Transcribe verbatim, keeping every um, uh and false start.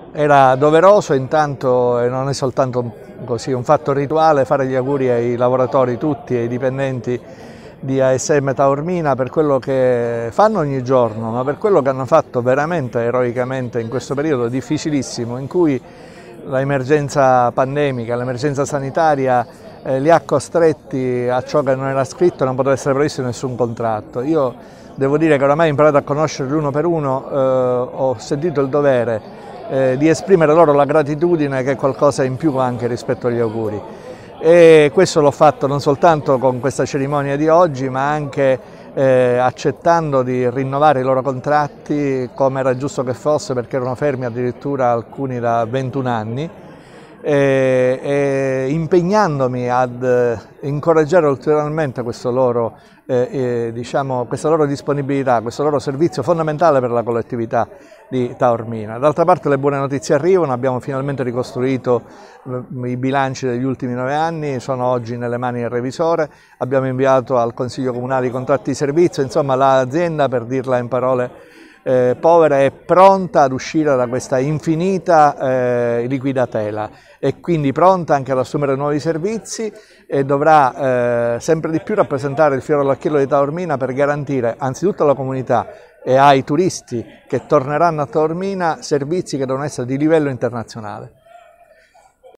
Era doveroso intanto, e non è soltanto così un fatto rituale, fare gli auguri ai lavoratori tutti, ai dipendenti di A S M Taormina per quello che fanno ogni giorno, ma per quello che hanno fatto veramente eroicamente in questo periodo difficilissimo in cui l'emergenza pandemica, l'emergenza sanitaria eh, li ha costretti a ciò che non era scritto e non poteva essere previsto in nessun contratto. Io devo dire che oramai ho imparato a conoscerli uno per uno, eh, ho sentito il dovere eh, di esprimere loro la gratitudine, che è qualcosa in più anche rispetto agli auguri. E questo l'ho fatto non soltanto con questa cerimonia di oggi, ma anche eh, accettando di rinnovare i loro contratti come era giusto che fosse, perché erano fermi addirittura alcuni da ventuno anni, e, e impegnandomi ad eh, incoraggiare ulteriormente questo loro, eh, eh, diciamo, questa loro disponibilità, questo loro servizio fondamentale per la collettività di Taormina. D'altra parte le buone notizie arrivano, abbiamo finalmente ricostruito i bilanci degli ultimi nove anni, sono oggi nelle mani del revisore, abbiamo inviato al Consiglio Comunale i contratti di servizio, insomma l'azienda, per dirla in parole eh, povere, è pronta ad uscire da questa infinita eh, liquidatela e quindi pronta anche ad assumere nuovi servizi e dovrà eh, sempre di più rappresentare il fiore all'occhiello di Taormina per garantire anzitutto alla comunità e ai turisti che torneranno a Taormina servizi che devono essere di livello internazionale.